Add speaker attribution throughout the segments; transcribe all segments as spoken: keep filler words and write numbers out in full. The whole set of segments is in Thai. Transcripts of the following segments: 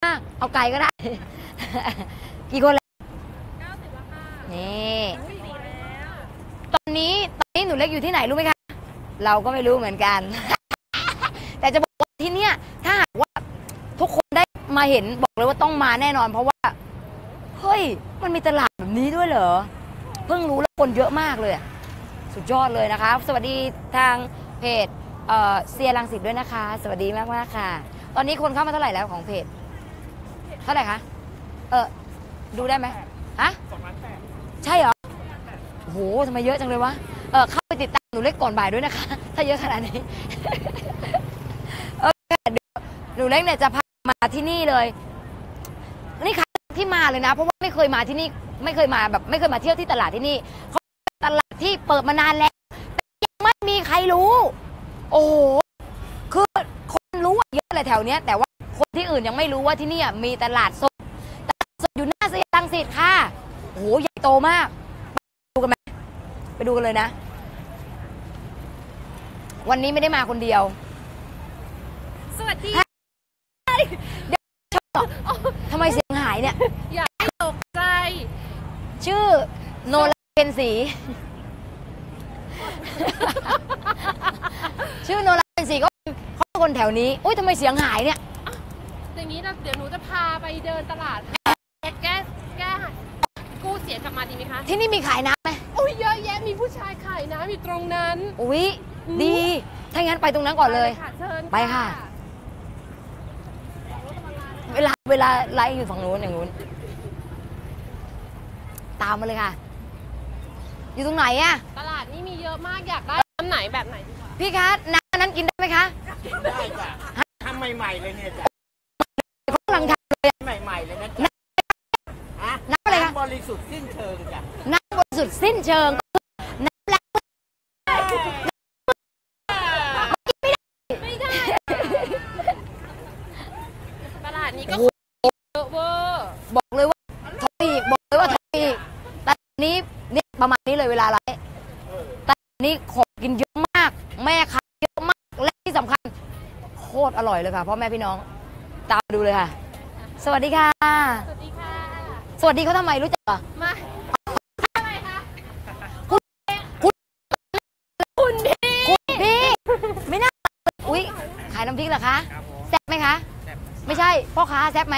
Speaker 1: มากเอาไก่ก็ได้ กี่คนแล้ว
Speaker 2: เก้าสิบแล้วค่ะ
Speaker 1: นี่ตอนนี้ตอนนี้หนูเล็กอยู่ที่ไหนรู้ไหมคะเราก็ไม่รู้เหมือนกัน แต่จะบอกว่าที่เนี่ยถ้าหากว่าทุกคนได้มาเห็นบอกเลยว่าต้องมาแน่นอนเพราะว่าเฮ้ยมันมีตลาดแบบนี้ด้วยเหรอเพิ่งรู้แล้วคนเยอะมากเลยสุดยอดเลยนะคะสวัสดีทางเพจเอ่อเซียรังสิตด้วยนะคะสวัสดีมากมากค่ะตอนนี้คนเข้ามาเท่าไหร่แล้วของเพจเท่าไหร่คะเออดูได้ไหมฮะสองล้านแปดใช่เหรอโอ้โหทำไมเยอะจังเลยวะเออเข้าไปติดตามหนูเล็กก่อนบ่ายด้วยนะคะถ้าเยอะขนาดนี้ เออเดี๋ยวหนูเล็กเนี่ยจะพามาที่นี่เลยนี่ค่ะที่มาเลยนะเพราะว่าไม่เคยมาที่นี่ไม่เคยมาแบบไม่เคยมาเที่ยวที่ตลาดที่นี่เขาตลาดที่เปิดมานานแล้วแต่ยังไม่มีใครรู้โอ้โหคือคนรู้เยอะเลยแถวเนี้ยแต่ว่าคนที่อื่นยังไม่รู้ว่าที่นี่มีตลาดสดตลาดสดอยู่หน้าเซียรังสิตค่ะโอ้โหใหญ่โตมากไปดูกันไหมไปดูกันเลยนะวันนี้ไม่ได้มาคนเดียว
Speaker 2: สวัสดี
Speaker 1: เดี๋ยวทำไมเสียงหายเนี่ย
Speaker 2: อย่าให้ตกใจ
Speaker 1: ชื่อโนราเป็นสีชื่อโนราเป็นสีก็เขาเป็นคนแถวนี้อุ้ยทำไมเสียงหายเนี่ย
Speaker 2: อย่างนี้นะเดี๋ยวหนูจะพาไปเดินตลาดแก้แก้แก้กู้เสียงกลับมาดีไหมคะ
Speaker 1: ที่นี่มีขายน้ำไหม
Speaker 2: อุ้ยเยอะแยะมีผู้ชายขายน้ำอยู่ตรงนั้น
Speaker 1: อุ้ยดีถ้างั้นไปตรงนั้นก่อนเลยไปค่ะเวลาเวลาไลฟ์อยู่ฝั่งนู้นอย่างนู้นตามมาเลยค่ะอยู่ตรงไหนอะ
Speaker 2: ตลาดนี่มีเยอะมากอยากได้น้ำไหนแบบไหนดีกว่า
Speaker 1: พี่คะน้ำนั้นกินได้ไหมคะ
Speaker 3: กินได้จ้ะทำใหม่ๆเลยเนี่ยจ้ะ
Speaker 1: เขากำลังทำเลย
Speaker 3: ใหม่ๆเลยนะจ๊ะ
Speaker 1: น้ำอะไรคะ
Speaker 3: บริสุทธิ์สิ้นเชิงจ้ะ
Speaker 1: น้ำบริสุทธิ์สิ้นเชิงน้ำล้าง
Speaker 2: ไม่ได้ตลาดนี้ก็เยอะเวอร์
Speaker 1: บอกเลยว่าทอยบอกเลยว่าทอยแต่นี้นี่ประมาณนี้เลยเวลาไรแต่นี้ของกินเยอะมากแม่ค้าเยอะมากและที่สำคัญโคตรอร่อยเลยค่ะพ่อแม่พี่น้องตามดูเลยค่ะสวัสดีค่ะ
Speaker 2: สวัสดีค่ะ
Speaker 1: สวัสดีเขาทำไมรู้จักเหรอ
Speaker 2: มาทำไมคะ
Speaker 1: คุณคุณ
Speaker 2: คุณพี่
Speaker 1: คุณพี่ไม่น่าอุ้ยขายน้ำพริกเหรอคะแซ่บไหมคะไม่ใช่พ่อค้าแซ่บไหม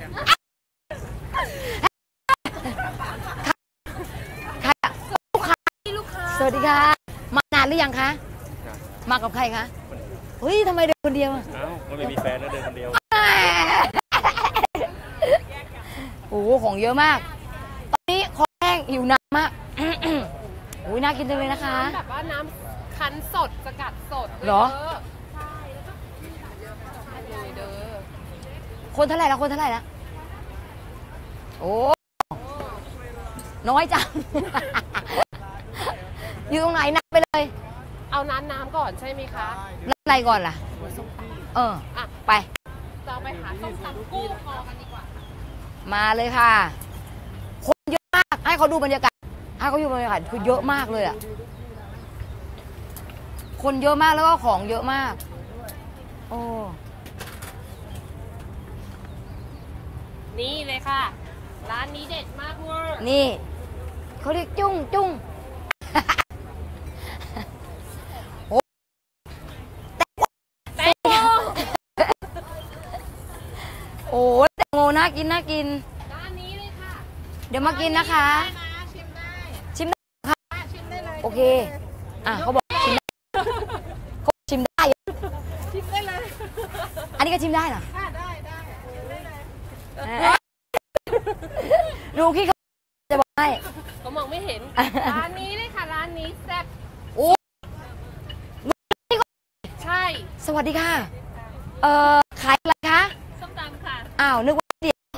Speaker 1: สวัสดีค่ะมานานหรือยังคะมากับใครคะเฮ้ยทำไมเดินคนเดียว
Speaker 4: อ้าวก็ไม่มีแฟนแล้วเดินคนเดียว
Speaker 1: โอ้โหของเยอะมากตอนนี้คอแห้งหิวน้ำมากโอ้ยน่ากินจังเลยนะคะ
Speaker 2: แบบว่าน้ำคั้นสดสกัดสด
Speaker 1: เหรอ
Speaker 2: ใช่แล้วก็เลยเด้อ
Speaker 1: คนเท่าไหร่แล้วคนเท่าไหร่แล้วโอ้น้อยจังอยู่ตรงไหนนับไปเลย
Speaker 2: เอาน้ำน้ำก่อนใช่ไหมคะ
Speaker 1: แล้วอะไรก่อนล่ะเอออ่ะไป
Speaker 2: เราไปหาส้มตำกุ้งคอกันดีกว่า
Speaker 1: มาเลยค่ะคนเยอะมากให้เขาดูบรรยากาศให้เขาดูบรรยากาศคือเยอะมากเลยอ่ะคนเยอะมากแล้วก็ของเยอะมากโอ้
Speaker 2: นี่เลยค่ะร้านนี้เด็ดมากเวอร์
Speaker 1: นี่เขาเรียกจุ้งจุ้งโอ้แตงโมโอ้แตงโมน่ากินน่ากิน
Speaker 2: ร้านนี้เลยค่ะ
Speaker 1: เดี๋ยวมากินนะคะ
Speaker 2: ชิมได้
Speaker 1: ชิมได้ค่ะ
Speaker 2: ชิมได้เลย
Speaker 1: โอเคอ่ะเขาบอกชิมได้เขาชิมได้
Speaker 2: ชิมได้เลย
Speaker 1: อันนี้ก็ชิมได้เหรอ
Speaker 2: ได้ได้ได้
Speaker 1: ดูที่เขาจะบอกให้
Speaker 2: เขามองไม่เห็นร้านนี้เลยค่ะร้านนี้แซ่บ
Speaker 1: โอ้
Speaker 2: ใช่
Speaker 1: สวัสดีค่ะเอ่อขายอะไรคะ
Speaker 2: ส้มตำค่ะ
Speaker 1: อ้าวนึกว่าเตี๋ยว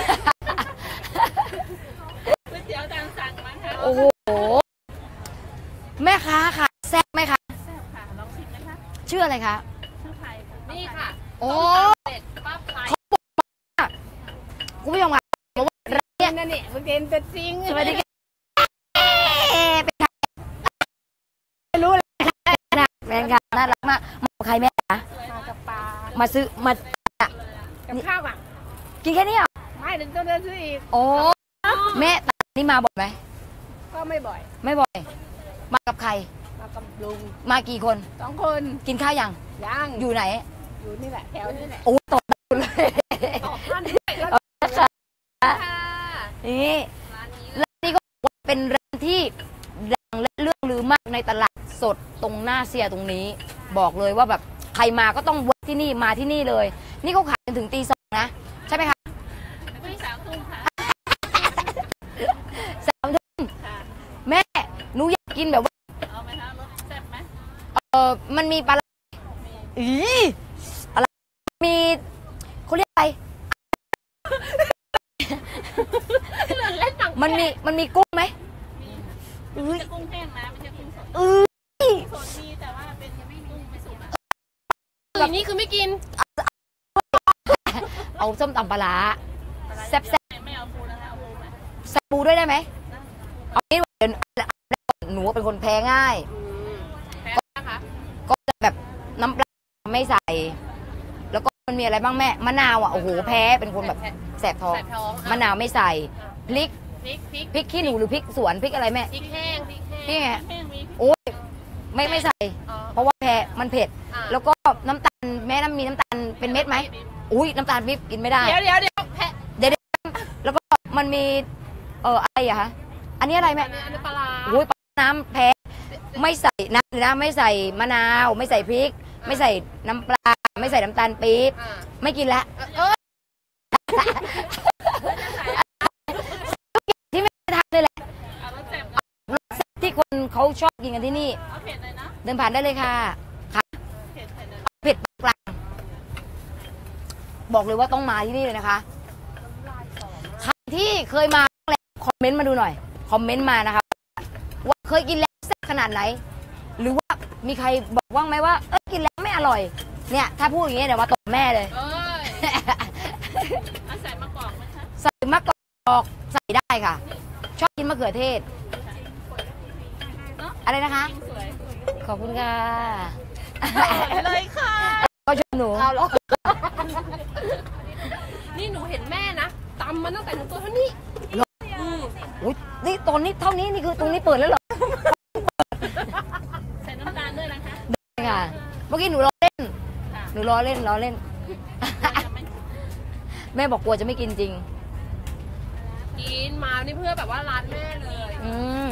Speaker 2: ก๋วยเตี๋ยวตามสั่งมั้งคะ
Speaker 1: โอ้โหแม่ค้าค่ะแซ่บไหมคะ
Speaker 2: แซ่บค่ะลองชิมไหมคะ
Speaker 1: ชื่ออะไรคะ
Speaker 2: ชื่อไผ่นี่ค่ะ
Speaker 1: โอ้
Speaker 2: เด็ดป้าไผ่
Speaker 1: เขาบอกว่าคุณผู้ชมค่ะบอกว่าร้านเนี่ย
Speaker 2: นั่นนี่มันเป็นตัวจริง
Speaker 1: สวัสดีค่ะไม่รู้เลยค่ะแฟนค่ะน่ารักมากมาใครแม่คะ
Speaker 2: มากับปลา
Speaker 1: มาซื้อมา
Speaker 2: กับข้าวอ่ะ
Speaker 1: กินแค่นี้เหรอ
Speaker 2: ไม่เดี๋ยวต้องเดินซื้ออีก
Speaker 1: โอ้แม่ตานี่มาบ่อยไหม
Speaker 2: ก็ไม่บ่อย
Speaker 1: ไม่บ่อย มากับใคร
Speaker 2: มากับลุง
Speaker 1: มากี่คน
Speaker 2: สองคน
Speaker 1: กินข้าวยัง
Speaker 2: ย่าง
Speaker 1: อยู่ไหน
Speaker 2: อยู่นี่แหละแถวนี่แหละ
Speaker 1: โอ้ตกเลย
Speaker 2: ออกท่านด้วยแล้ว
Speaker 1: ค่ะ
Speaker 2: ค่ะ
Speaker 1: นี่
Speaker 2: ร้านนี้
Speaker 1: ร้านนี้ก็บอกว่าเป็นร้านที่ดังและเรื่องลือมากในตลาดสดตรงหน้าเสียตรงนี้ บอกเลยว่าแบบใครมาก็ต้องแวะที่นี่มาที่นี่เลย นี่เขาขายกันถึงตีสองนะ ใช่ไหมคะ
Speaker 2: ไม่สามทุ่มค่ะ
Speaker 1: สามทุ่ม
Speaker 2: ค่ะ
Speaker 1: แม่หนูอยากกินแบบว่า
Speaker 2: เอาไหมคะรสแซ่บไหม
Speaker 1: เออมันมีปลาร้าอีอะไรมีเขาเรียกอะไร
Speaker 2: เล่นหนัง
Speaker 1: มันมีมันมีกุ้งไหมเอ้ย
Speaker 2: กุ้งแห้งนะไม่ใช่กุ้งสด
Speaker 1: เอ้ย
Speaker 2: สดมีแต่ว่าเป็นยังไม่กุ้งไม่สุกอ่ะอย่างนี้คือไม่กิน
Speaker 1: เอาส้มตำปลาร้าแซ่บ
Speaker 2: ไม่เอาปูนะคะเอาปูไหม
Speaker 1: ๆแซ่บปูด้วยได้ไหมเอางี้เดี๋ยวหนูเป็นคนแพ้ง่าย
Speaker 2: อืมแพ้นะคะ
Speaker 1: ก็จะแบบน้ำปลาไม่ใส่ แล้วก็มันมีอะไรบ้างแม่มะนาวอ่ะโอ้โหแพ้เป็นคนแบบแสบท้อง
Speaker 2: แสบท้อง
Speaker 1: มะนาวไม่ใส่พริก
Speaker 2: พริกพริก
Speaker 1: พริกขี้หนูหรือพริกสวนพริกอะไรแม่
Speaker 2: พริกแห้งพริก
Speaker 1: นี่
Speaker 2: แห้ง
Speaker 1: ไง
Speaker 2: พริกแห้งมีพริก
Speaker 1: โอ้ยไม่ไม่ใส่
Speaker 2: อ๋อ
Speaker 1: เพราะว่าแพ้มันเผ็ด
Speaker 2: อ่า
Speaker 1: แล้วก็น้ำตาลแม่น้ำมีน้ำตาลเป็นเม็ดไหมอุ้ยน้ำตาลปิ๊บกินไม่ได้
Speaker 2: เดี๋ยวเดี๋ยวเดี๋ยวแพะ
Speaker 1: เดี๋ยวๆแล้วก็มันมีเอออะไรอะคะอันนี้อะไรแม่
Speaker 2: อันนี้อันนี้ปลาร้า
Speaker 1: อุ้ยปลาน้ำแพ้ไม่ใส่น้ำนะไม่ใส่มะนาวไม่ใส่พริก ไม่ใส่น้ำปลาไม่ใส่น้ำตาลปี๊บ
Speaker 2: อ่า
Speaker 1: ไม่กินละ
Speaker 2: เออ
Speaker 1: ที่ไม่ทานเลยแหละ
Speaker 2: เอารสแซ่บ
Speaker 1: ที่คนเขาชอบกินกันที่นี่
Speaker 2: เอาเผ็ดเลยนะ
Speaker 1: เดินผ่านได้เลยค่ะค่ะ
Speaker 2: เผ็ดเผ็ดเลย
Speaker 1: เผ็ดกลางบอกเลยว่าต้องมาที่นี่เลยนะคะใครที่เคยมาแล้วคอมเมนต์มาดูหน่อยคอมเมนต์มานะคะว่าเคยกินแล้วแซ่บขนาดไหน หรือว่ามีใครบอกว่างไหมว่าเอ้ยกินแล้วไม่อร่อยเนี่ยถ้าพูดอย่างนี้เดี๋ยวมาตบแม่เลย
Speaker 2: เอ้ยเอาใส่มะกอกไหมคะ
Speaker 1: ใส่มะกอกใส่ได้ค่ะ ชอบกินมะเขือเทศ อะไรนะคะ
Speaker 2: สวย
Speaker 1: ขอบคุณค่ะ
Speaker 2: เลยค่ะ
Speaker 1: ก็ชมหนู
Speaker 2: เอาหรอนี่หนูเห็นแม่นะตำมาตั้งแต่หนูตัวเท่านี้อืม
Speaker 1: อุ๊ยนี่ตอนนี้เท่านี้นี่คือตรงนี้เปิดแล้วเหรอ
Speaker 2: ใส่น้ำตาลด้วยนะคะ
Speaker 1: ได้ค่ะ เมื่อกี้หนูรอเล่น
Speaker 2: ค่ะ
Speaker 1: หนูรอเล่นรอเล่น แม่บอกกลัวจะไม่กินจริง
Speaker 2: กินมานี่เพื่อแบบว่าร้านแม่เลย
Speaker 1: อืม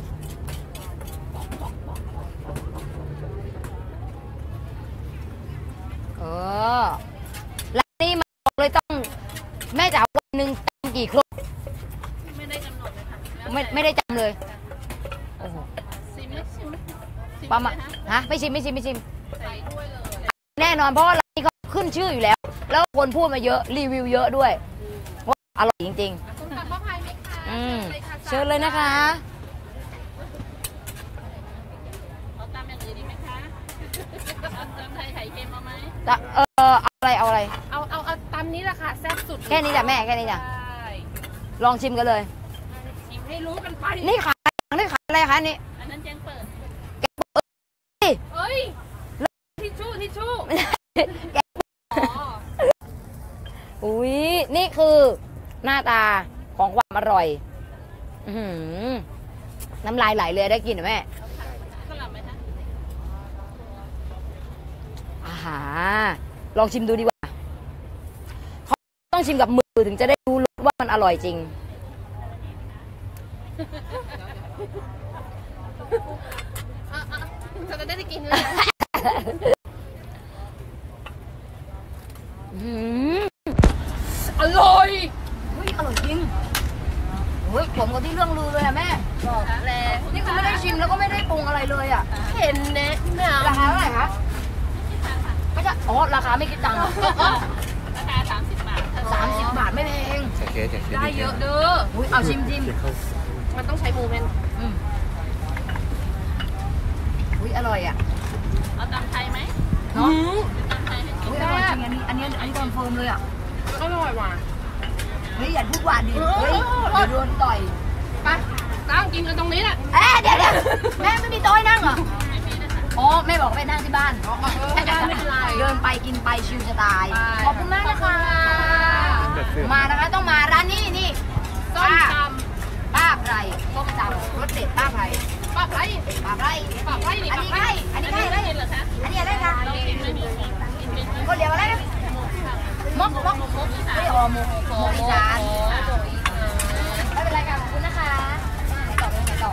Speaker 1: เออร้านนี้มาบอกเลยต้อง แม่จะเอาวันหนึ่งตำกี่ครก
Speaker 2: ไม่ได้กำหนดเลยค่ะแล้ว
Speaker 1: ไม่
Speaker 2: แต่
Speaker 1: ไม่ได้จำเลยโอ้โห
Speaker 2: ซิมไหมซิมไหมซิ
Speaker 1: ประมาณ
Speaker 2: ไหค
Speaker 1: ฮะไม่ชิมไม่ชิมไม่ชิม
Speaker 2: ใส่ด้วยเลย
Speaker 1: แน่นอนเพราะว่าร้านนี้เขาขึ้นชื่ออยู่แล้ว แล้วคนพูดมาเยอะรีวิวเยอะด้วยว่าอร่อยจริง
Speaker 2: คุณตักมะพร้าวไหมคะ
Speaker 1: ๆ อืม
Speaker 2: ลยค่ะ
Speaker 1: เชิญเลยนะคะ
Speaker 2: เอาตามอย่างอื่นดีไหมคะเอาตามไทยไข่เค็มเอาไหม
Speaker 1: แต่เออเอาอะไรเอาอะไร
Speaker 2: เอาเอาเอาตามนี้แหละค่ะแซ่บสุด
Speaker 1: แค่นี้จ้ะแม่แค่นี้จ้ะ
Speaker 2: ใช่
Speaker 1: ลองชิมกันเลย
Speaker 2: ชิมให้รู้กันไป
Speaker 1: นี่ขายนี่ขายอะไรคะนี่
Speaker 2: อันนั้นแจ้งเปิด
Speaker 1: เอ้ย
Speaker 2: เอ้ยทิชชู่ทิชชู่
Speaker 1: แก
Speaker 2: อ๋อ
Speaker 1: อุ้ยนี่คือหน้าตาของความอร่อย อื้อหือน้ำลายไหลเลยได้กินเหรอแม่
Speaker 2: สลับไหมคะ
Speaker 1: อาหาลองชิมดูดีกว่าเขาต้องชิมกับมือถึงจะได้รู้รสว่ามันอร่อยจริง
Speaker 2: อ่ะอ่ะจะได้ได้กินเลย
Speaker 1: อื้อ
Speaker 2: อร่อย
Speaker 1: เฮ้ยอร่อยจริงเฮ้ยผมกับที่เรื่องลือเลยอะแม่
Speaker 2: บอกแล้ว
Speaker 1: นี่คือไม่ได้ชิมแล้วก็ไม่ได้ปรุงอะไรเลยอะ
Speaker 2: เห็นแนะนำ
Speaker 1: ราคาเท่าไหร่คะไม่ใช่อ๋อราคาไม่คิดตังค์
Speaker 2: ราคาสามสิบบาท
Speaker 1: สามสิบบาทไม่แพง
Speaker 3: โอเคโอเค
Speaker 2: ได้เยอะเด้อ
Speaker 1: อุ้ยเอาชิมชิม
Speaker 2: มันต้องใช้โมเมนต์
Speaker 1: อืมอุ้ยอร่อยอ่ะ
Speaker 2: เอาตำไทยไหม
Speaker 1: เนาะ
Speaker 2: ตำไทยให้กิ
Speaker 1: อุ้
Speaker 2: น
Speaker 1: ยอร่อยจริงอันนี้อันนี้อันนี้คอนเฟิร์มเลยอ่ะ
Speaker 2: อร่อยว่ะ
Speaker 1: เฮ้ยอย่าพูดหวานดิเฮ้ยเดี๋ยวโดนต่อย
Speaker 2: ไปตั้งกินกันตรงนี้แหละ
Speaker 1: เอ๊ะเดี๋ยวเดี๋ยวแม่ไม่มีโต๊ะให้นั่งเหรอ
Speaker 2: ไม่มีนะคะ
Speaker 1: อ๋อแม่บอกไปนั่งที่บ้าน
Speaker 2: ไม่เป็นไร
Speaker 1: เดินไปกินไปชิลสไตล์
Speaker 2: ไป
Speaker 1: ขอบคุณมากนะคะ
Speaker 4: เด็ดสืบ
Speaker 1: มานะคะต้องมาร้านนี้นี่
Speaker 2: ส้มต
Speaker 1: ป้าไพรส้มตำรสเด็ดป้าไพร
Speaker 2: ำปลาไพร
Speaker 1: ป้าไพร
Speaker 2: ปลาไพรนี่
Speaker 1: อัน
Speaker 2: ปลา
Speaker 1: นี้
Speaker 2: ไพร
Speaker 1: ใช่อันนี้ใช่อะไร
Speaker 2: เหรอคะ
Speaker 1: อันนี้อะไรคะ
Speaker 2: เรากินไม่มีของกินไม่มี
Speaker 1: คนเดียวอะไรนะมกมกไม่ได้ออมกมกอีสานไม่เป็นไรค่ะขอบคุณนะคะไหนต่อไหนต่อ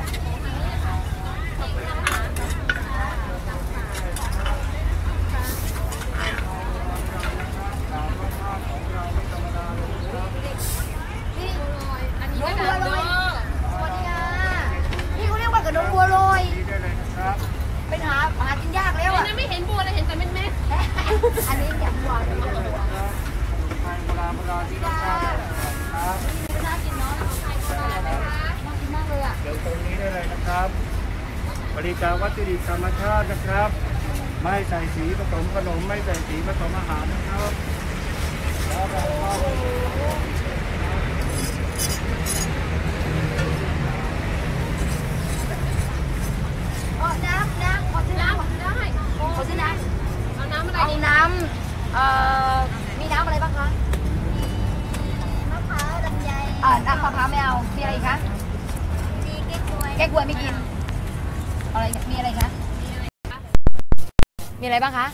Speaker 1: นี่
Speaker 2: อันนี้
Speaker 1: น้อง
Speaker 2: ก็
Speaker 1: บัว
Speaker 2: ดัง
Speaker 1: ล
Speaker 2: เด้
Speaker 1: อย
Speaker 2: อ
Speaker 1: สวัสดีค่ะนี่เขาเรียกว่ากับน้องบัวลอยเป็นหาหากินยากแล้ว
Speaker 2: อัน
Speaker 1: อ่ะ
Speaker 2: นั้นไม่เห็นบัวเลยเห็นแต่เม็ดเม็ด
Speaker 1: อันนี้อยากบัวอันนี้อยากบัวน่ากินเนาะน่ากินมากเลยอ่ะ
Speaker 5: เดี๋ยวตรงนี้ได้เลยนะครับ บริการวัตถุดิบธรรมชาตินะครับ ไม่ใส่สีผสมขนม ไม่ใส่สีผสมอาหารนะครับแล้วเราก็
Speaker 1: เออน้ำน้ำขอซื้อน้ำ
Speaker 2: น้ำได้
Speaker 1: ขอซื้อน้ำ
Speaker 2: เอาน้ำอะไร
Speaker 1: เอา
Speaker 2: ดี
Speaker 1: น้ำเอ่อมีน้ำอะไรบ้างคะมะพร้าวลำไยเอ่อน้ำมะพร้าวไม่เอามีอะไรอีกคะมีแก้กล้วยแก้กล้วยไม่กินอะไรมีอะไรคะมีอะไรบ้างคะ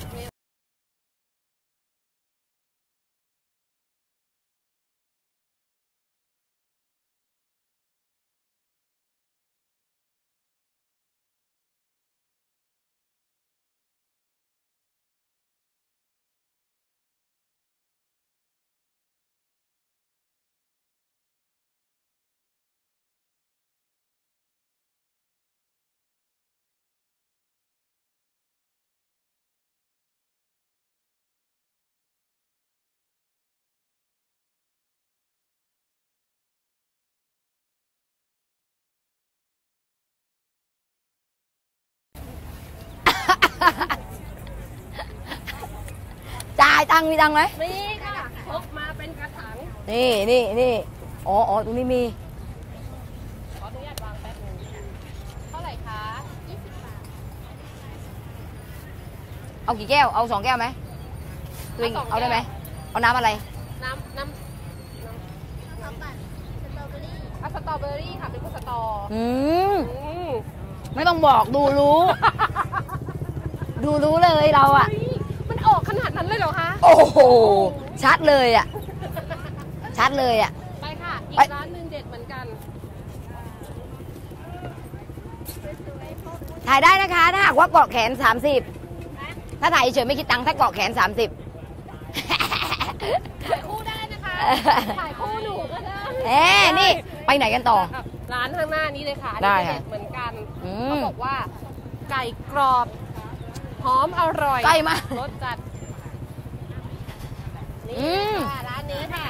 Speaker 1: จ่ายตังค์มีตังค์ไหม
Speaker 2: มีค่ะพกมาเป็นกระถาง
Speaker 1: นี่นี่นี่อ๋ออ๋อตรงนี้มี
Speaker 2: ขออนุญาตวางแป๊บนึงเท่าไหร่คะยี่สิบบาท
Speaker 1: เอากี่แก้วเอาสองแก้วไหมตัวเองเอาได้ไหมเอาน้ำอะไร
Speaker 2: น้ำน้ำน้ำเอาสตรอเบอรี่ค่ะเป็นพวกสตอ
Speaker 1: อืม
Speaker 2: อืม
Speaker 1: ไม่ต้องบอกดูรู้ ดูรู้เลยเราอะ
Speaker 2: เฮ้ยมันออกขนาดนั้นเลยเหรอคะ
Speaker 1: โอ้โหชัดเลยอะชัดเลยอะ
Speaker 2: ไปค่ะ อีก
Speaker 1: ไป
Speaker 2: ร้านหนึงเด็ดเหมือนกัน
Speaker 1: ถ่ายได้นะคะ ถ้าหากว่าเกาะแขนสามสิบถ้าถ่ายเฉยๆไม่คิดตังค์ถ้าเกาะแขนสามสิบ
Speaker 2: ถ่ายคู่ได้นะคะ ถ่ายคู่หนูก็ได้
Speaker 1: เอ๊ะนี่ไปไหนกันต่อ
Speaker 2: ร้านข้างหน้านี้เลยค่ะอัน
Speaker 1: ได้
Speaker 2: นี้ก็
Speaker 1: ค่ะ
Speaker 2: เด็ดเหมือนกัน
Speaker 1: อืม
Speaker 2: เขาบอกว่าไก่กรอบ หอมอร่อย
Speaker 1: ใกล้มาก
Speaker 2: รสจัด
Speaker 1: อื
Speaker 2: นี่
Speaker 1: ม
Speaker 2: ค่ะร้านนี้ค่ะ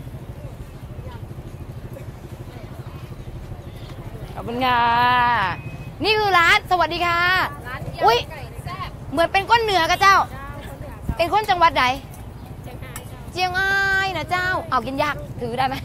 Speaker 1: ขอบคุณค่ะนี่คือร้านสวัสดีค่ะ
Speaker 2: ร้าน
Speaker 1: อุ๊ย
Speaker 2: ยำไก่แซ่บ
Speaker 1: เหมือนเป็นก้นเหนือกับเจ้า เป็นคนจังหวัดไหน
Speaker 2: เชียงรายเจ้า
Speaker 1: เจียงรายนะเจ้า เอากินยากถือได้ไหม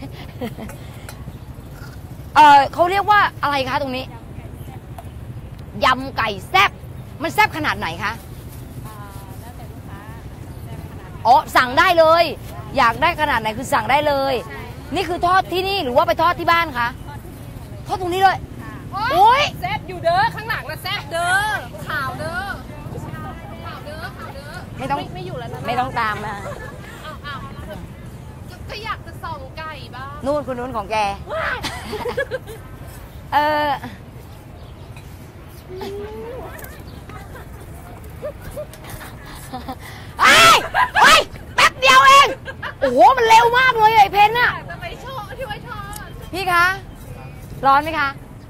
Speaker 1: เออเขาเรียกว่าอะไรคะตรงนี้ ยำไก่แซบมันแซบขนาดไหนคะ
Speaker 2: แล้วแต่ลูกค้าแซ่บขนาดไหน
Speaker 1: อ๋อสั่งได้เลย อยากได้ขนาดไหนคือสั่งได้เลย นี่คือทอดที่นี่หรือว่าไปทอดที่บ้านคะทอดตรงนี้เลย โอ๊ย
Speaker 2: แซ่บอยู่เด้อข้างหลังนะแซ่บเด้อข่าวเด้อข่าวเด้อข่าวเด้อ
Speaker 1: ไม่ต้อง
Speaker 2: ไม่อยู่แล้วนะ
Speaker 1: ไม่ต้องตามมา
Speaker 2: อ้าวอ้าวก็อยากจะส่องไก่บ้าง
Speaker 1: นู่นคุณนู้นของแก เออไอ้ไอ้ยแป๊บเดียวเอง โอ้โห มันเร็วมากเลยไอ้เพนน่ะ
Speaker 2: อยากจะไปโชว์ที่ไว้โชว์
Speaker 1: พี่คะ ร้อนไหมคะ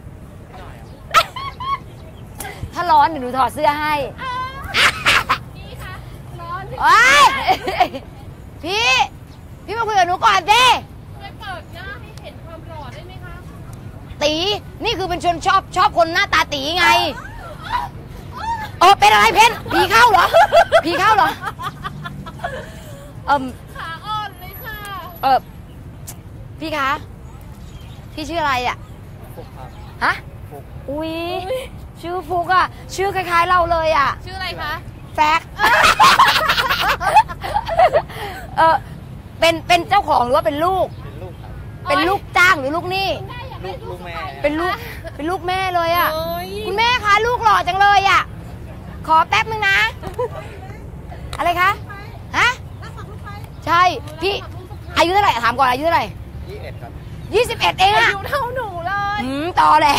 Speaker 1: ถ้าร้อนเดี๋ยวหนูถอดเสื้อให้
Speaker 2: พี่คะร้อนที่
Speaker 1: โอ้ยพี่ พี่มาคุยกับหนูก่อนสิ
Speaker 2: ไปเปิดหน้าให้เห็นความหล่อได้ไหมคะ
Speaker 1: ตี นี่คือเป็นชนชอบชอบคนหน้าตาตีไง เออเป็นอะไรเพนผีเข้าเหรอ ผีเข้าเหรอ เอม
Speaker 2: ขาอ่อนเลยค่ะ
Speaker 1: เออพี่คะ พี่ชื่ออะไรอ่ะฮะอุ้ยชื่อฟุกอ่ะ ชื่อคล้ายๆเราเลยอ่ะ
Speaker 2: ชื่ออะไรคะ
Speaker 1: แฟก เออ
Speaker 3: เป็น
Speaker 1: เป็นเป็นเจ้าของหรือว่าเป็นลูก
Speaker 3: เป็นลูกครับ
Speaker 1: เป็นลูกจ้างหรือลูกหนี้
Speaker 3: ลูกลูกแม่
Speaker 1: เป็นลูกเป็นลูกแม่เลยอ่ะ
Speaker 2: โอ้ย
Speaker 1: คุณแม่คะลูกหล่อจังเลยอ่ะขอแป๊บนึงนะ อะไรคะฮะใช่พี่อายุเท่าไหร่ถามก่อนอายุเท่าไหร่
Speaker 3: ยี่สิบเอ็ดครับ
Speaker 1: ยี่สิบเอ็ดเอง
Speaker 2: อา
Speaker 1: อะ
Speaker 2: ยุเท่าหนูเลย
Speaker 1: อืมต่อแหละ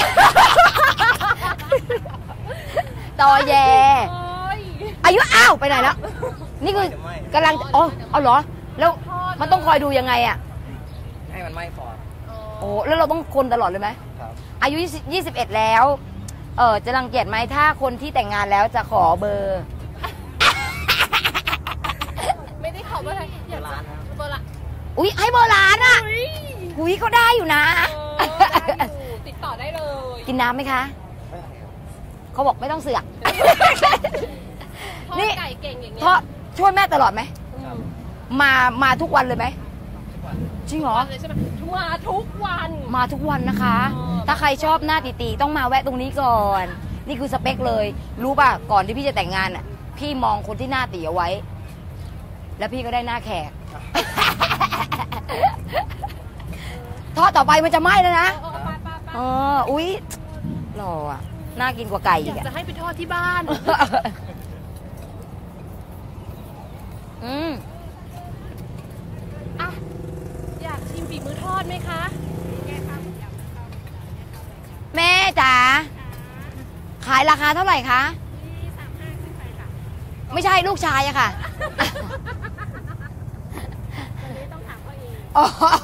Speaker 1: ต่อแย่
Speaker 2: โอ้ย
Speaker 1: อายุอ้าวไปไหนแล้ว นี่คือกำลังอ๋อเอาเหรอ แล้วมันต้องคอยดูยังไงอะ
Speaker 3: ให้มันไหม้พอ
Speaker 1: โอ้แล้วเราต้องคนตลอดเลยไหม
Speaker 3: ครับ
Speaker 1: อายุยี่สิบเอ็ดแล้ว เออจะรังเกียจไหมถ้าคนที่แต่งงานแล้วจะขอเบอร์
Speaker 2: ไม่ได้ขอเบอร์อะไรอยากจะเบอร์ละ
Speaker 1: อุ๊ยให้เบอร์ร้านอะ
Speaker 2: เฮ้ย
Speaker 1: อุ๊ยเขาได้อยู่นะ
Speaker 2: เออได้อยู่ติดต่อได้เลย
Speaker 1: กินน้ำไหมคะ เขาบอกไม่ต้องเสือก
Speaker 2: ทอด
Speaker 1: นี่
Speaker 2: ไก่เก่งอย่างเงี้ย
Speaker 1: ทอดช่วยแม่ตลอดไหม
Speaker 2: อืม
Speaker 1: มามาทุกวันเลยไหมจริงเหรอ
Speaker 2: วันเลยใช่ไหมมาทุกวัน
Speaker 1: มาทุกวันนะคะ
Speaker 2: อ๋อ
Speaker 1: ถ้าใครชอบหน้าตีๆต้องมาแวะตรงนี้ก่อน นี่คือสเปคเลย รู้ป่ะ ก่อนที่พี่จะแต่งงานอ่ะ พี่มองคนที่หน้าตีเอาไว้ แล้วพี่ก็ได้หน้าแขก ทอดต่อไปมันจะไหม้แล้วนะ
Speaker 2: เออไปไปไป
Speaker 1: เอออุ๊ยหล่ออ่ะ น่ากินกว่าไก่
Speaker 2: อ
Speaker 1: อี
Speaker 2: ยาก ก
Speaker 1: อ่ะ
Speaker 2: จะให้ไปทอดที่บ้าน
Speaker 1: อืม
Speaker 2: อ่ะ อยากชิมฝีมือทอดไหมคะ
Speaker 1: แม่จ๋า ขายราคาเท่าไหร่คะ ไม่ใช่ลูกชายอะค่ะ อ๋อ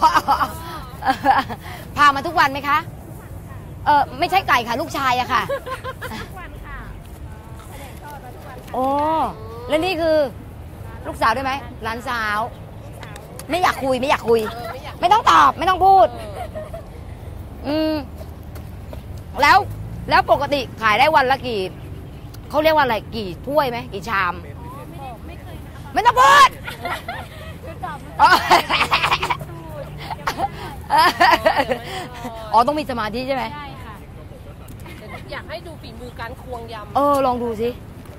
Speaker 1: พามาทุกวันไหมคะ เออไม่ใช่ไก่ค่ะ ลูกชายอะค่ะ ทุกวันค่ะโอ้แล้วนี่คือ ลูกสาวด้วยไหมหลานสาว ไม่อยากคุยไม่อยากคุย
Speaker 2: เออไม่อยาก
Speaker 1: ไม่ต้องตอบไม่ต้องพูด อืม แล้วแล้วปกติขายได้วันละกี่เขาเรียกว่าอะไรกี่ถ้วยไหมกี่ชาม ไม่ต้องพูดอ๋ออ๋อต้องมีสมาธิใช่ไหม
Speaker 2: อยากให้ดูฝีมือการควงยำ
Speaker 1: เออลองดูสิ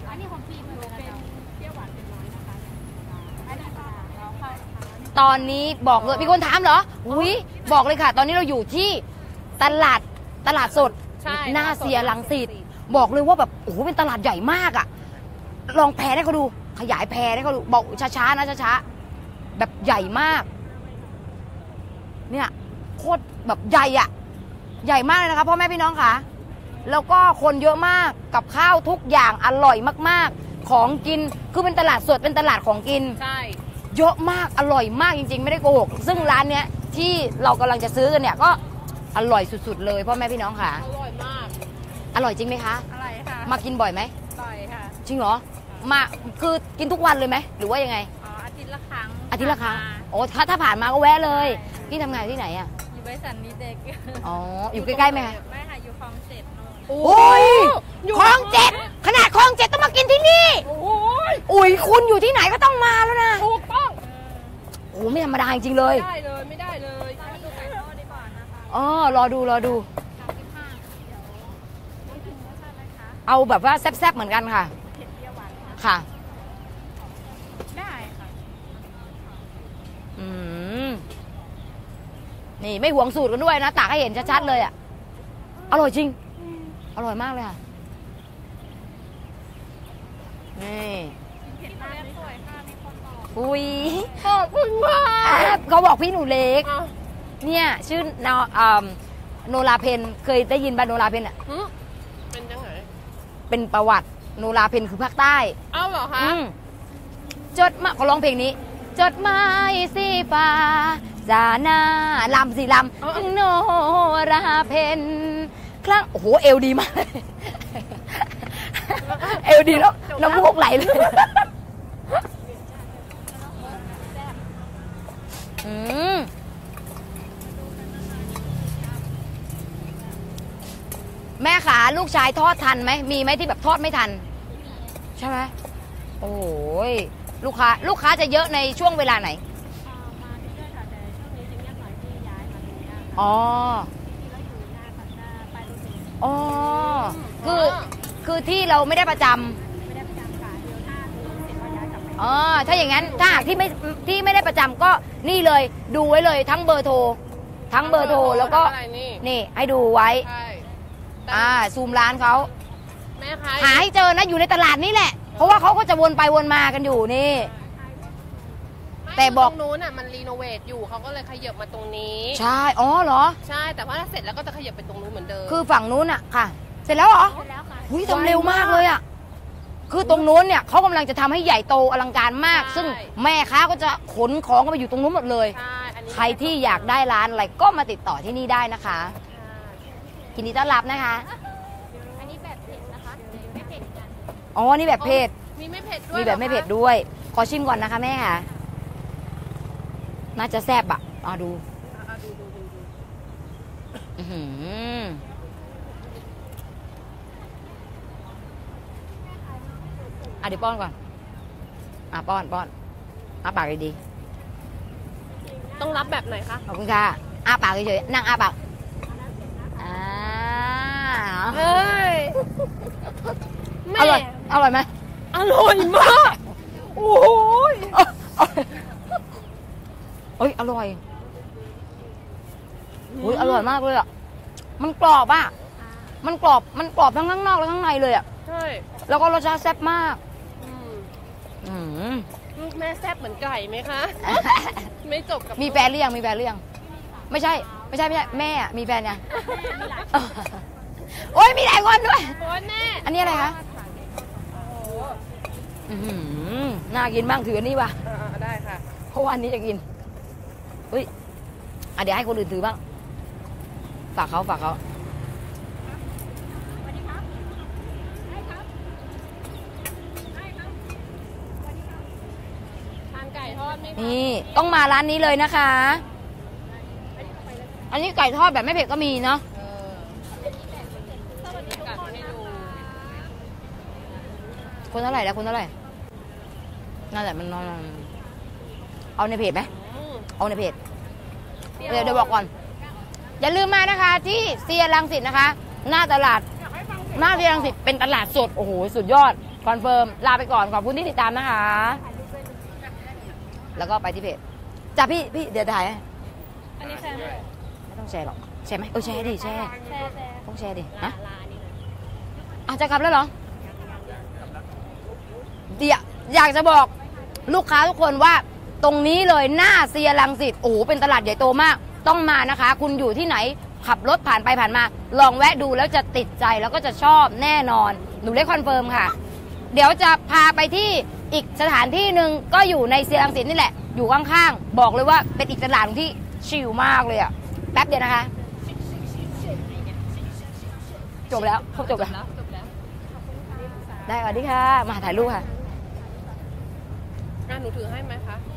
Speaker 1: ตอนนี้บอกเลยมีคนถามเหรออุ้ยบอกเลยค่ะ ตอนนี้เราอยู่ที่ตลาดตลาดสด
Speaker 2: ใช่
Speaker 1: หน้าเสียรังสิตบอกเลยว่าแบบโอ้โหเป็นตลาดใหญ่มากอะลองแพรให้เขาดู ขยายแพรให้เขาดูบอกช้าๆนะช้าๆแบบใหญ่มาก เนี่ยโคตรแบบใหญ่อะใหญ่มากเลยนะคะพ่อแม่พี่น้องค่ะแล้วก็คนเยอะมากกับข้าวทุกอย่างอร่อยมากๆ ของกินคือเป็นตลาดสดเป็นตลาดของกิน
Speaker 2: ใช่
Speaker 1: เยอะมากอร่อยมากจริงๆไม่ได้โกหกซึ่งร้านเนี้ยที่เรากำลังจะซื้อกันเนี่ยก็อร่อยสุดๆเลยพ่อแม่พี่น้องค่ะ
Speaker 2: อร่อยมาก
Speaker 1: อร่อยจริงไหมคะ
Speaker 2: อร่อยค่ะ
Speaker 1: มากินบ่อยไหม
Speaker 2: บ่อยค่ะ
Speaker 1: จริงเหรอมาคือกินทุกวันเลยไหมหรือว่ายังไง
Speaker 2: อ๋ออาทิตย์ละครั้ง
Speaker 1: อาทิตย์ละครั้งโอ้ถ้าถ้าผ่านมาก็แวะเลยพี่ทำงานที่ไหนอ่ะ
Speaker 2: อยู่บริษัทมีเด็ก
Speaker 1: อ๋ออยู่ใกล้ๆไหมคะ
Speaker 2: ไม่ค่ะอยู่คลองเจ็ดนู่น
Speaker 1: โอ้ยคลองเจ็ดขนาดคลองเจ็ดต้องมากินที่นี่
Speaker 2: โอ้ย
Speaker 1: อุ้ยคุณอยู่ที่ไหนก็ต้องมาแล้วนะ
Speaker 2: ถูกต้อง
Speaker 1: โอ้ไม่ธรรมดาจริงๆเลย
Speaker 2: ไม่ได้เลยไม่ได้เลยดูไก่ทอดดีกว่านะคะ
Speaker 1: อ๋อรอดูรอดู เอาแบบว่าแซ่บๆเหมือนกันค่ะค่ะ
Speaker 2: ได้ค่ะ
Speaker 1: อืมนี่ไม่หวงสูตรกันด้วยนะตักให้เห็นชัดๆเลยอ่ะอร่อยจริงอร่อยมากเลยค่ะนี่
Speaker 2: เห็นภาพสวยค่ะมีคนบอก
Speaker 1: อุ้ย
Speaker 2: ขอบคุณมาก
Speaker 1: เขาบอกพี่หนูเล็ก
Speaker 2: อ่ะ
Speaker 1: เนี่ยชื่อนาอ่าโนราเพนเคยได้ยินบ้านโนราเพนอ่ะ
Speaker 2: หึเป็นยังไง
Speaker 1: เป็นประวัติโนราเพนคือภาคใต้
Speaker 2: เอ้าเหรอคะ
Speaker 1: อืมจดมาเขาร้องเพลงนี้ จดหมายสีฟ้าจาหน้าลำสีลำถึงโนราเพนครั้งโอ้โหเอวดีมากเลยเอวดีแล้วน้ำมูกไหลเลยอืมแม่ขาลูกชายทอดทันไหมมีไหมที่แบบทอดไม่ทัน ใช่ไหมโอ้ยลูกค้าลูกค้าจะเยอะในช่วงเวลาไหน
Speaker 2: มาเรื่อยๆค่ะแต่ช่วงนี้จะเงียบหน่อยที่ย้ายมาตรงนี้ค่ะ
Speaker 1: อ๋อ
Speaker 2: ที่เราอยู่หน้าตัดหน้าป้ายรถเมล์
Speaker 1: อ๋อคือคือที่เราไม่ได้ประจำ
Speaker 2: ไม่ได้ประจำค่ะเดี๋ยวถ้าซื้อเสร็จก็ย้ายกลับไป
Speaker 1: ออ๋อถ้าอย่างนั้นถ้าหากที่ไม่ที่ไม่ได้ประจำก็นี่เลยดูไว้เลยทั้งเบอร์โทรทั้งเบอร์โทรแล้วก็
Speaker 2: อะไรนี่
Speaker 1: นี่ให้ดูไว้
Speaker 2: ใช่แต่
Speaker 1: อ่าซูมร้านเขา
Speaker 2: แม่ค้า
Speaker 1: หาให้เจอนะอยู่ในตลาดนี่แหละ เพราะว่าเขาก็จะวนไปวนมากันอยู่นี่ แต่บอก
Speaker 2: ตรงนู้นอ่ะมันรีโนเวทอยู่เขาก็เลยขยับมาตรงนี้
Speaker 1: ใช่อ๋อเหรอ
Speaker 2: ใช่แต่ว่าเสร็จแล้วก็จะขยับไปตรงนู้นเหมือนเดิม
Speaker 1: คือฝั่งนู้นอะค่ะ เสร็จแล้วเหรอ
Speaker 2: เสร็จแล้วค่ะ
Speaker 1: หุ้ยทำเร็วมากเลยอะคือตรงนู้นเนี่ยเขากำลังจะทำให้ใหญ่โตอลังการมาก
Speaker 2: ใช่
Speaker 1: ซึ่งแม่ค้าก็จะขนของกันไปอยู่ตรงนู้นหมดเลย
Speaker 2: ใช่อันนี้
Speaker 1: ใครที่อยากได้ร้านอะไรก็มาติดต่อที่นี่ได้นะคะยินดีต้อนรับนะคะ
Speaker 2: อันนี้แบบเผ็ดนะคะไม่เผ็ดกัน
Speaker 1: อ๋อนี่แบบเผ็ด
Speaker 2: มีไม่เผ็ดด้วย
Speaker 1: มีแบบไม่เผ็ดด้วย ขอชิมก่อนนะคะแม่ค่ะ น่าจะแซ่บอะเอาดู
Speaker 2: อ่ะดูดูดูดู
Speaker 1: อื้อหืออ่ะเดี๋ยวป้อนก่อน อ่ะป้อนป้อนอ้าปากดี
Speaker 2: ต้องรับแบบไหนคะ
Speaker 1: ๆขอบคุณค่ะอ้าปากเฉยๆนั่งอ้าปากอ่า
Speaker 2: เฮ้ยแม่
Speaker 1: อร่อย อร่อยไหม
Speaker 2: อร่อยมาก โอ้ย
Speaker 1: เอ้ย อร่อยอุ้ยอร่อยมากเลยอ่ะ มันกรอบอ่ะ มันกรอบ มันกรอบทั้งข้างนอกและข้างในเลยอ่ะ
Speaker 2: ใช่
Speaker 1: แล้วก็รสชาติแซ่บมาก
Speaker 2: อืม
Speaker 1: อืม
Speaker 2: ลูกแม่แซ่บเหมือนไก่ไหมคะ ไม่จบกับ
Speaker 1: มีแฟนหรือยัง มีแฟนหรือยัง ไม่ใช่ ไม่ใช่ไม่ใช่ แม่อะมีแฟนยัง โอ้ยมีหลายคนด้วย
Speaker 2: โอ้ยแม่
Speaker 1: อันนี้อะไรคะอื้อหือน่ากินบ้างถืออันนี้ว่ะ
Speaker 2: อ่าได้ค่ะ
Speaker 1: เพราะว่าอันนี้จะกินเฮ้ยอ่ะเดี๋ยวให้คนอื่นถือบ้าง ฝากเขาฝากเขา
Speaker 2: ทานไก่ทอดไหมคะ
Speaker 1: นี่ต้องมาร้านนี้เลยนะคะ อันนี้ไก่ทอดแบบไม่เผ็ดก็มีเนาะ
Speaker 2: เออกัดให้ดู
Speaker 1: คนเท่าไหร่แล้วคนเท่าไหร่นั่นแหละมันนอนเอาในเพจไหม
Speaker 2: อืม
Speaker 1: เอาในเพจเดี๋ยวเดี๋ยวบอกก่อน อย่าลืมมานะคะ ที่เซียรังสิตนะคะ หน้าตลาดหน้าเซียรังสิตเป็นตลาดสดโอ้โหสุดยอดคอนเฟิร์มลาไปก่อนขอบคุณที่ติดตามนะคะ แล้วก็ไปที่เพจจ้ะพี่พี่เดี๋ยวถ่ายให้
Speaker 2: อันนี้แชร์ไหม
Speaker 1: ไม่ต้องแชร์หรอกแชร์ไหมเออแชร์ดิแชร์
Speaker 2: แชร์แชร์
Speaker 1: ต้องแชร์ดิฮะ
Speaker 2: ลานี่เลย
Speaker 1: อาจจะกลับแล้วเหรอเดี๋ยวอยากจะบอกลูกค้าทุกคนว่าตรงนี้เลยหน้าเซียรังสิตโอ้โหเป็นตลาดใหญ่โตมากต้องมานะคะ คุณอยู่ที่ไหนขับรถผ่านไปผ่านมา ลองแวะดูแล้วจะติดใจแล้วก็จะชอบแน่นอนหนูได้คอนเฟิร์มค่ะ เดี๋ยวจะพาไปที่อีกสถานที่หนึ่งก็อยู่ในเซียรังสิตนี่แหละอยู่ข้างๆบอกเลยว่าเป็นอีกตลาดที่ชิลมากเลยอะแป๊บเดียวนะคะ จบแล้วครบจบแล้ว
Speaker 2: จบแล้ว
Speaker 1: ได้สวัสดีค่ะ มาถ่ายรูปค่ะ
Speaker 2: อ่ะหนูถือให้ไหมคะ